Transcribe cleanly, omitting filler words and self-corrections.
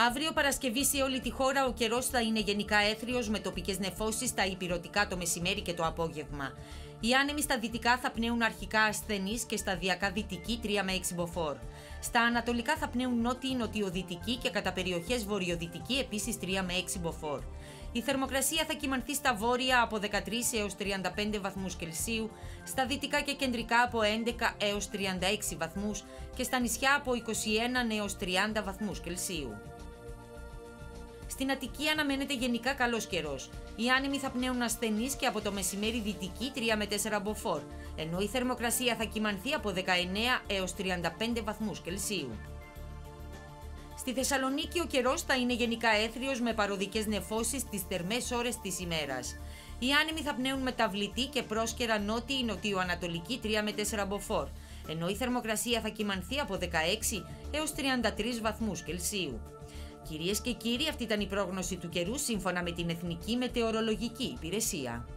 Αύριο Παρασκευή σε όλη τη χώρα ο καιρός θα είναι γενικά έθριος με τοπικές νεφώσεις στα ηπειρωτικά το μεσημέρι και το απόγευμα. Οι άνεμοι στα δυτικά θα πνέουν αρχικά ασθενείς και σταδιακά δυτικοί 3 με 6 μποφόρ. Στα ανατολικά θα πνέουν νότιοι-νοτιοδυτικοί και κατά περιοχές βορειοδυτικοί επίσης 3 με 6 μποφόρ. Η θερμοκρασία θα κυμανθεί στα βόρεια από 13 έως 35 βαθμούς Κελσίου, στα δυτικά και κεντρικά από 11 έως 36 βαθμούς και στα νησιά από 21 έως 30 βαθμούς Κελσίου. Στην Αττική αναμένεται γενικά καλός καιρός. Οι άνεμοι θα πνέουν ασθενείς και από το μεσημέρι δυτική 3 με 4 μποφόρ, ενώ η θερμοκρασία θα κυμανθεί από 19 έως 35 βαθμούς Κελσίου. Στη Θεσσαλονίκη ο καιρός θα είναι γενικά έθριος με παροδικές νεφώσεις στις θερμές ώρες της ημέρας. Οι άνεμοι θα πνέουν μεταβλητή και πρόσκαιρα νότιο-νοτιοανατολική 3 με 4 μποφόρ, ενώ η θερμοκρασία θα κυμανθεί από 16 έως 33 βαθμούς Κελσίου. Κυρίες και κύριοι, αυτή ήταν η πρόγνωση του καιρού σύμφωνα με την Εθνική Μετεωρολογική Υπηρεσία.